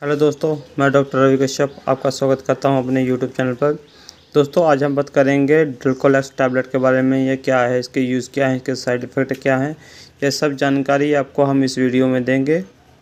Hello दोस्तों, मैं doctor Ravi Kashyap आपका स्वागत करता हूं अपने यूट्यूब चैनल पर। दोस्तों, आज हम बात करेंगे ड्रकोलेक्स टैबलेट के बारे में। ये क्या है, इसके यूज़ क्या है, इसके साइड इफ़ेक्ट क्या हैं, ये सब जानकारी आपको हम इस वीडियो में देंगे।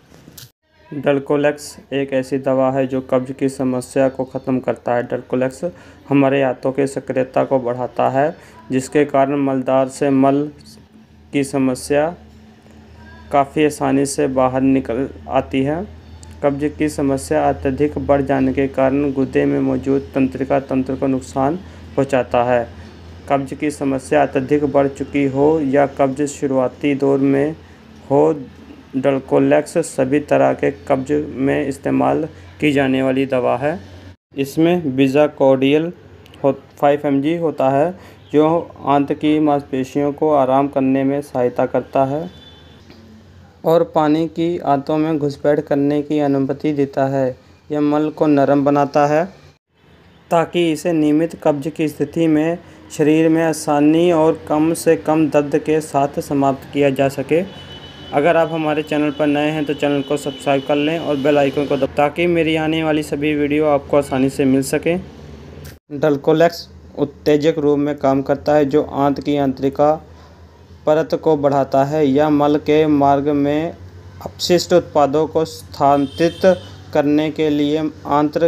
ड्रकोलेक्स एक ऐसी दवा है जो कब्ज़ की समस्या को ख़त्म करता है। ड्रकोलेक्स हमारे आंतों की सक्रियता को बढ़ाता है, जिसके कारण मलदार से मल की समस्या काफ़ी आसानी से बाहर निकल आती है। कब्ज की समस्या अत्यधिक बढ़ जाने के कारण गुर्दे में मौजूद तंत्रिका तंत्र को नुकसान पहुंचाता है। कब्ज की समस्या अत्यधिक बढ़ चुकी हो या कब्ज शुरुआती दौर में हो, ड्रकोलेक्स सभी तरह के कब्ज में इस्तेमाल की जाने वाली दवा है। इसमें बीजाकोडियल 5 mg होता है, जो आंत की मांसपेशियों को आराम करने में सहायता करता है और पानी की आंतों में घुसपैठ करने की अनुमति देता है। यह मल को नरम बनाता है ताकि इसे नियमित कब्ज की स्थिति में शरीर में आसानी और कम से कम दर्द के साथ समाप्त किया जा सके। अगर आप हमारे चैनल पर नए हैं तो चैनल को सब्सक्राइब कर लें और बेल आइकन को दबाएं ताकि मेरी आने वाली सभी वीडियो आपको आसानी से मिल सके। ड्रकोलेक्स उत्तेजक रूप में काम करता है, जो आंत की आंतरिका परत को बढ़ाता है या मल के मार्ग में अपशिष्ट उत्पादों को स्थानांतरित करने के लिए आंत्र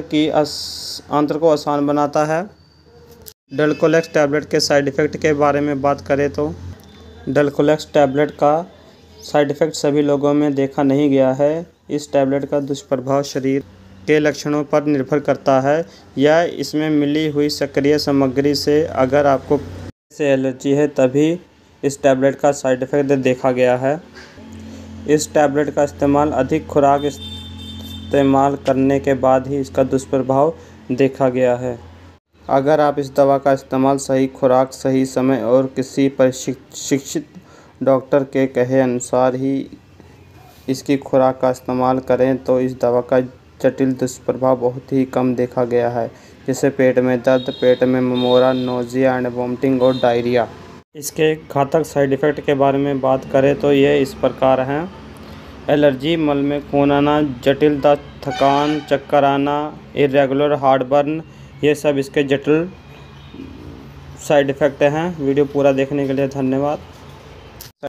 को आसान बनाता है। ड्रकोलेक्स टैबलेट के साइड इफ़ेक्ट के बारे में बात करें तो ड्रकोलेक्स टैबलेट का साइड इफ़ेक्ट सभी लोगों में देखा नहीं गया है। इस टैबलेट का दुष्प्रभाव शरीर के लक्षणों पर निर्भर करता है या इसमें मिली हुई सक्रिय सामग्री से। अगर आपको से एलर्जी है तभी इस टैबलेट का साइड इफ़ेक्ट देखा गया है। इस टैबलेट का इस्तेमाल अधिक खुराक इस्तेमाल करने के बाद ही इसका दुष्प्रभाव देखा गया है। अगर आप इस दवा का इस्तेमाल सही खुराक, सही समय और किसी प्रशिक्षित डॉक्टर के कहे अनुसार ही इसकी खुराक का इस्तेमाल करें तो इस दवा का जटिल दुष्प्रभाव बहुत ही कम देखा गया है, जैसे पेट में दर्द, पेट में ममोरा, नोजिया एंड वोमिटिंग और डायरिया। इसके घातक साइड इफ़ेक्ट के बारे में बात करें तो ये इस प्रकार हैं: एलर्जी, मल में खून आना, जटिल दर्द, थकान, चक्कर आना, इरेगुलर हार्टबर्न, ये सब इसके जटिल साइड इफ़ेक्ट हैं। वीडियो पूरा देखने के लिए धन्यवाद।